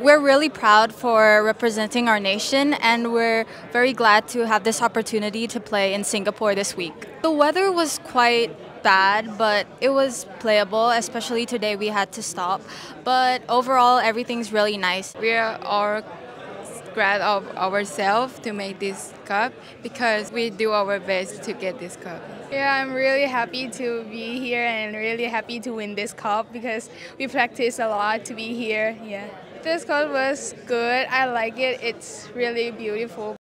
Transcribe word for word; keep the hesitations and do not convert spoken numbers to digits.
We're really proud for representing our nation, and we're very glad to have this opportunity to play in Singapore this week. The weather was quite bad, but it was playable, especially today we had to stop. But overall, everything's really nice. We are all glad of ourselves to make this cup because we do our best to get this cup. Yeah, I'm really happy to be here and really happy to win this cup because we practice a lot to be here. Yeah. This cup was good. I like it. It's really beautiful.